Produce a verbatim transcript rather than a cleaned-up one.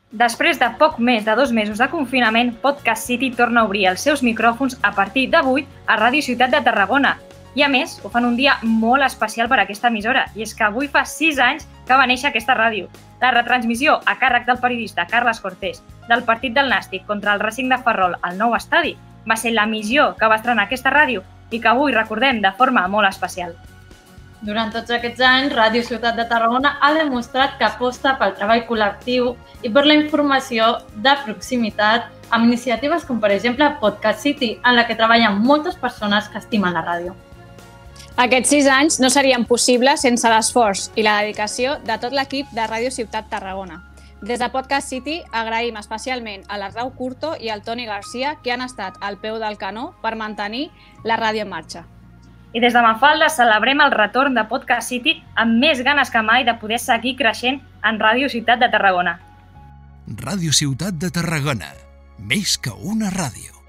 Després de poc més de dos mesos de confinament, Podcast City torna a obrir els seus micròfons a partir d'avui a Ràdio Ciutat de Tarragona. I a més, ho fan un dia molt especial per a aquesta emissora, i és que avui fa sis anys que va néixer aquesta ràdio. La retransmissió a càrrec del periodista Carles Cortés del partit del Nàstic contra el Racing de Ferrol al nou estadi va ser l'emissió que va estrenar aquesta ràdio i que avui recordem de forma molt especial. Durant tots aquests anys, Ràdio Ciutat de Tarragona ha demostrat que aposta pel treball col·lectiu i per la informació de proximitat amb iniciatives com, per exemple, Podcast City, en la que treballen moltes persones que estimen la ràdio. Aquests sis anys no serien possibles sense l'esforç i la dedicació de tot l'equip de Ràdio Ciutat Tarragona. Des de Podcast City agraïm especialment a l'Arnau Curto i al Toni Garcia, que han estat al peu del canó per mantenir la ràdio en marxa. I des de Mafalda celebrem el retorn de Podcast City amb més ganes que mai de poder seguir creixent en Ràdio Ciutat de Tarragona. Ràdio Ciutat de Tarragona, més que una ràdio.